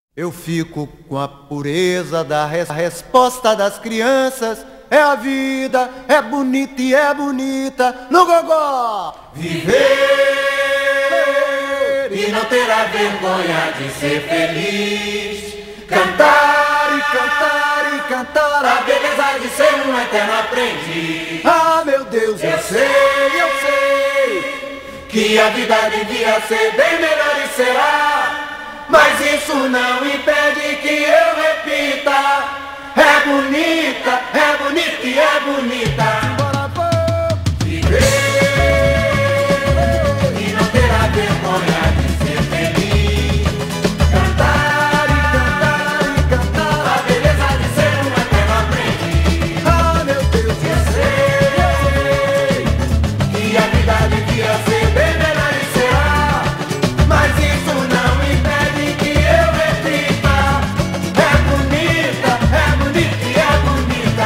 Eu fico com a pureza da resposta das crianças. É a vida, é bonita e é bonita no gogó. Viver e não ter a vergonha de ser feliz. Cantar e cantar e cantar a beleza de ser um eterno aprendiz. Ah, meu Deus, eu sei que a vida devia ser bem melhor e será. Mas isso não impede que eu repita. É bonita e é bonita. Viver e não ter a vergonha de ser feliz. Cantar e cantar e cantar a beleza de ser um eterno aprendiz. Ah, meu Deus, eu sei que a vida devia ser bem melhor e será. Mas isso não impede que eu repita. É bonita e é bonita.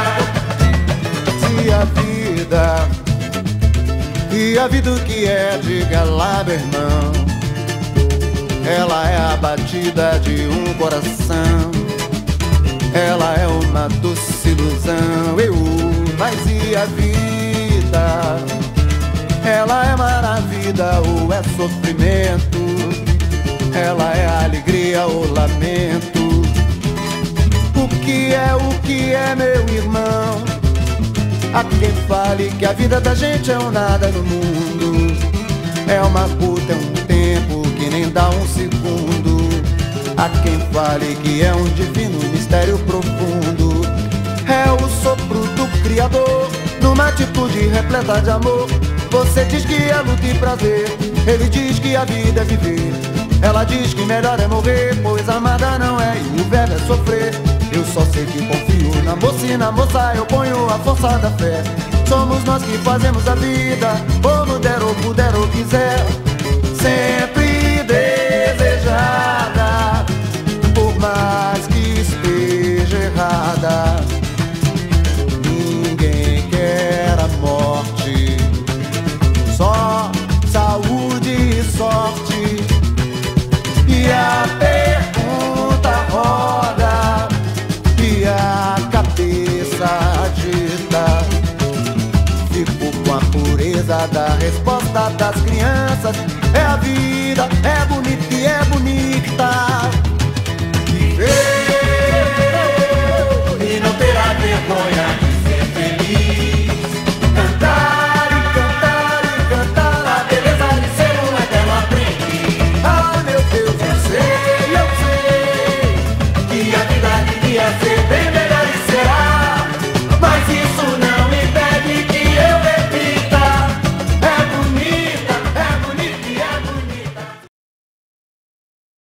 Se a vida o que é, diga lá, meu irmão. Ela é a batida de um coração. Ela é uma doce ilusão. Mas e a vida? Ela é maravilha ou é sofrimento? Ela é alegria ou lamento? O que é, meu irmão? Há quem fale que a vida da gente é um nada no mundo. É uma puta, é um tempo que nem dá um segundo. Há quem fale que é um divino mistério profundo. É o sopro do Criador numa atitude repleta de amor. Você diz que é luta e prazer, ele diz que a vida é viver. Ela diz que melhor é morrer, pois amada não é e o verbo é sofrer. Eu só sei que confio na moça e na moça eu ponho a força da fé. Somos nós que fazemos a vida, como der ou puder ou quiser. Sempre desejada, por mais que esteja errada. Ninguém quer a morte, só saúde e sorte. E a pergunta roda e a cabeça agita. Fico com a pureza da resposta das crianças. É a vida, é bonita e é bonita.